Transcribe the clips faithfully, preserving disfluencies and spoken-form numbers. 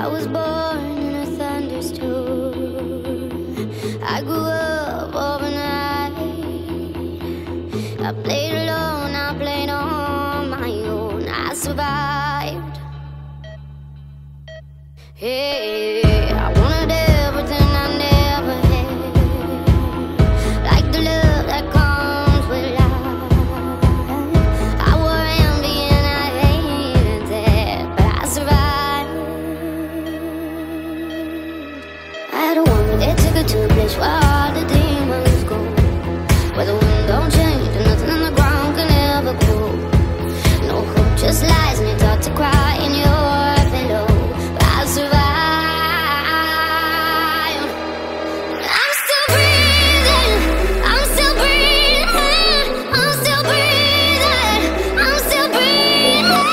was born in a thunderstorm. I grew up overnight. I played alone, I played on my own. I survived. Hey, I wanted everything I never had, like the love that comes with life. I wore envy and I hated that, but I survived. I had a woman that took her to a place where all the demons go, where the wind don't change and nothing on the ground can ever grow. No hope, just lies, and you're taught to cry in your pillow. But I survived. I'm still breathing. I'm still breathing. I'm still breathing. I'm still breathing. I'm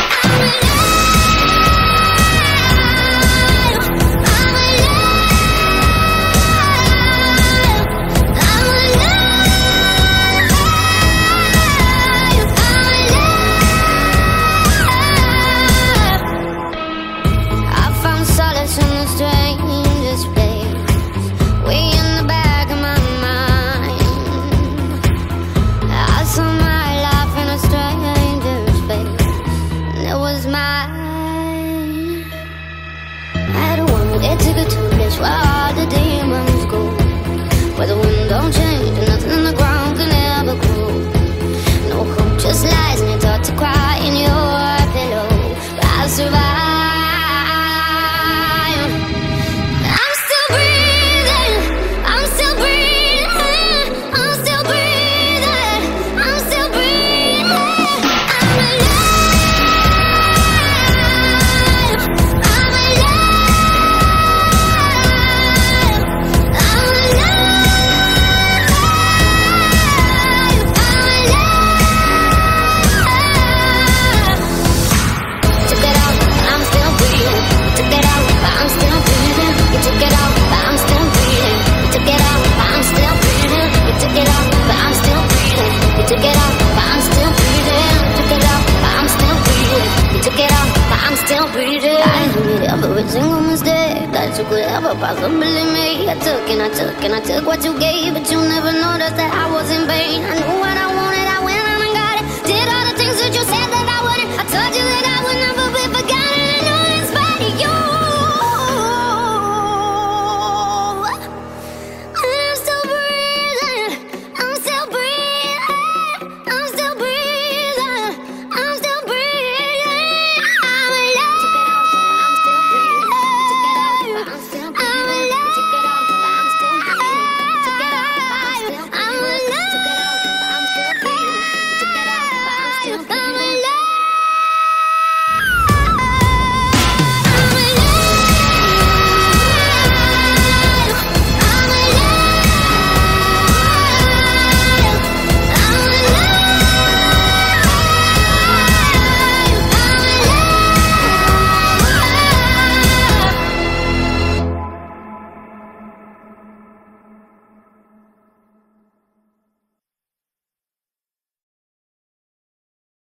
alive. I'm alive. I'm alive. I found solace in the strangest place, way in the back of my mind. I saw my life in a stranger's face, and it was mine. I had a woman that took her to a place where all the demons go, where the wind don't change and nothing on the ground can ever grow. No hope, just lies, and you're taught to cry in your pillow. But I survived. I'm still breathing. I'm still breathing. I'm still breathing. I'm still breathing. I'm alive. I'm alive. I'm alive. I'm alive. Took it out, but I'm still breathing. You took it out, but I'm still breathing. You took it out, but I'm still breathing. You took it out, but I'm still breathing. You took it out, but I'm still breathing. You took it out, but I'm still breathing. You took it out, but I'm still breathing. You took it out, but I'm still breathing. I made every single mistake that you could ever possibly make. I took and I took and I took what you gave, but you never noticed that I was in vain. I knew what I wanted, I went out and got it. Did all the things that you